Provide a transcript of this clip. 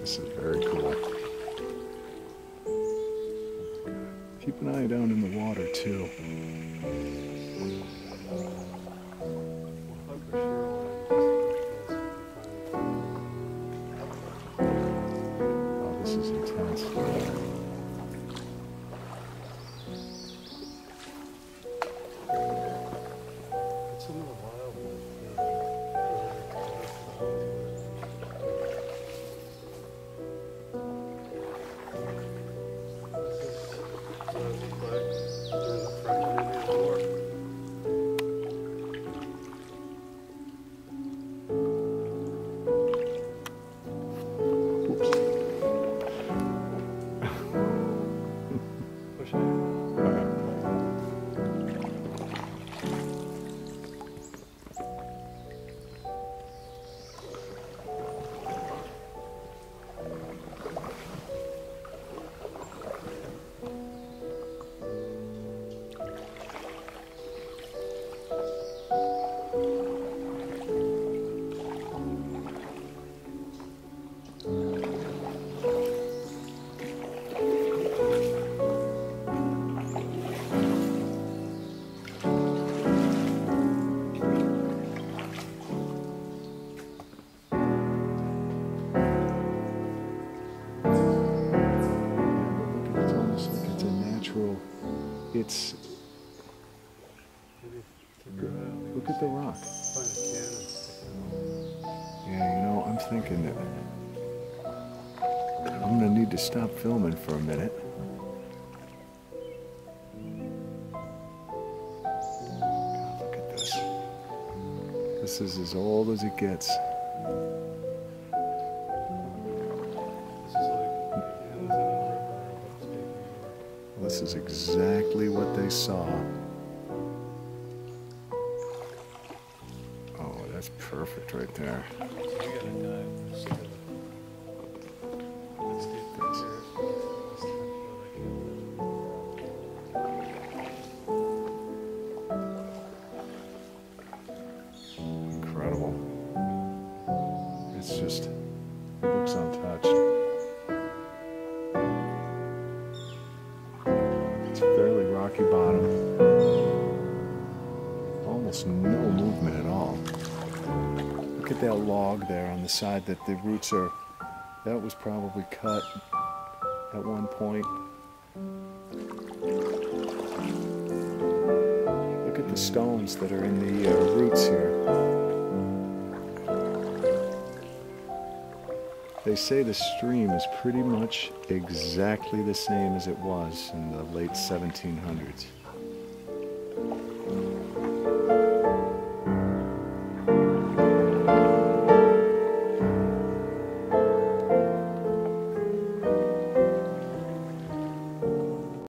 This is very cool. Keep an eye down in the water too. Oh, this is intense. Some of the wildlife. It's look at the rock. Yeah, you know, I'm thinking that I'm gonna need to stop filming for a minute. God, look at this. This is as old as it gets. This is exactly what they saw. Oh, that's perfect right there. Incredible. It's just, it looks untouched. Fairly rocky bottom. Almost no movement at all. Look at that log there on the side that the roots are, that was probably cut at one point. Look at the stones that are in the roots here. They say the stream is pretty much exactly the same as it was in the late 1700s.